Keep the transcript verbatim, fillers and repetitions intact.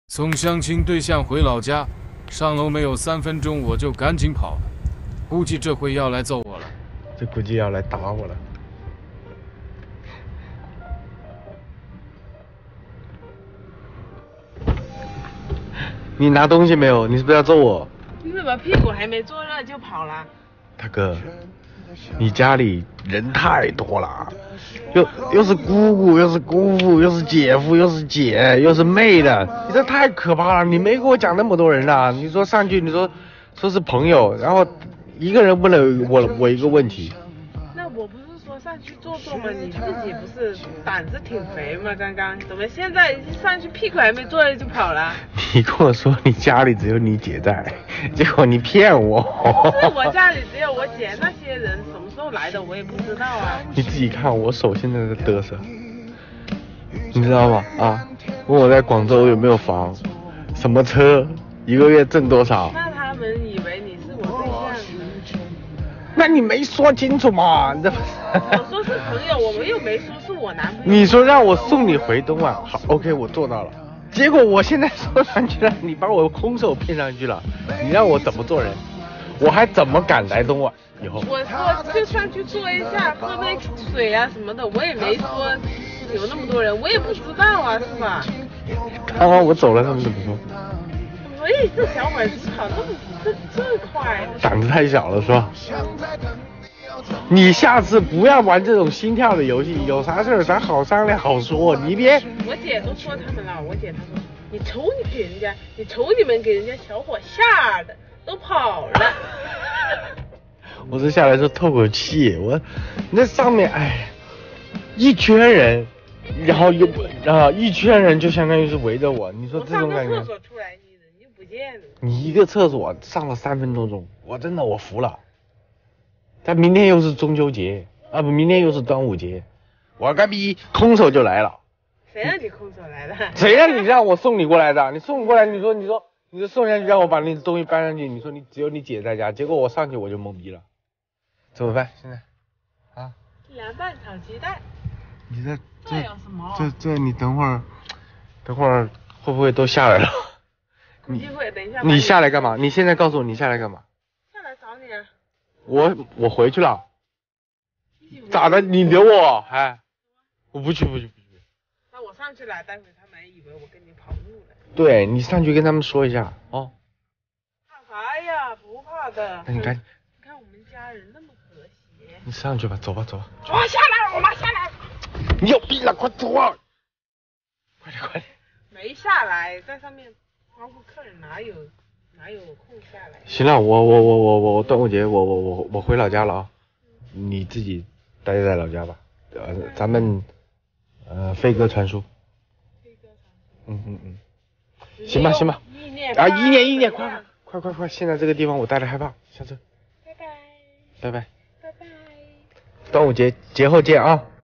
送相亲对象回老家，上楼没有三分钟我就赶紧跑了，估计这回要来揍我了。 这估计要来打我了。你拿东西没有？你是不是要揍我？ 你怎么屁股还没坐热就跑了？ 大哥，你家里人太多了，又又是姑姑，又是姑父，又是姐夫，又是姐，又是妹的，你这太可怕了！你没给我讲那么多人啊！你说上去，你说说是朋友，然后一个人问了我我一个问题。 那我不是说上去坐坐吗？你自己不是胆子挺肥吗？刚刚怎么现在上去屁股还没坐热就跑了？ 你跟我说你家里只有你姐在，结果你骗我。 不是我家里只有我姐，那些人什么时候来的我也不知道啊。 你自己看我手现在在嘚瑟，你知道吗？啊，问我在广州有没有房，什么车，一个月挣多少。 那他们以为你是我对象。 那你没说清楚嘛？你这我说是朋友，我们又没说是我男朋友。 你说让我送你回东莞，好 ，OK， 我做到了。结果我现在说上去了，你把我空手骗上去了，你让我怎么做人？我还怎么敢来东莞？以后我说就上去坐一下，喝杯水啊什么的，我也没说有那么多人，我也不知道啊，是吧？ 刚刚我走了，他们怎么说？ 喂，这小伙子跑这么这这快， 胆子太小了是吧？你下次不要玩这种心跳的游戏，有啥事儿咱好商量好说，你别。 我姐都说他们了，我姐她说你瞅你给人家，你瞅你们给人家小伙吓的都跑了。 我是下来说透口气，我那上面哎一圈人，然后又然后一圈人就相当于是围着我，你说这种感觉。 我上个厕所出来，你人就不见了。 你一个厕所上了三分多钟，我真的我服了。但明天又是中秋节啊不，明天又是端午节，我个逼空手就来了。 谁让你空手来的？ 谁让你让我送你过来的？你送过来，你说你说你说送下去让我把那东西搬上去，你说你只有你姐在家，结果我上去我就懵逼了，怎么办？现在啊？ 凉拌炒鸡蛋。 你这这有什么？ 这这你等会儿，等会儿会不会都下来了？ 估计会。等一下。 你下来干嘛？你现在告诉我你下来干嘛？ 下来找你啊。 我我回去了。咋的？你留我？哎，我不去不去不去。 那我上去了，待会他们以为我跟你跑路了。 对你上去跟他们说一下哦。 怕啥呀？不怕的。 那你赶紧。 你看我们家人那么和谐。 你上去吧，走吧走吧。 我下来了，我妈下来了。 你有病了，快走啊！快点快点。 没下来，在上面招呼客人，哪有哪有空下来？ 行了，我我我我我端午节我我我我回老家了啊，你自己待在老家吧，呃，咱们呃飞鸽传书。 飞鸽传书。 嗯嗯嗯。行吧行吧。 意念啊，意念意念，快快快快快！现在这个地方我待着害怕，下车。 拜拜。 拜拜。 拜拜。 端午节节后见啊！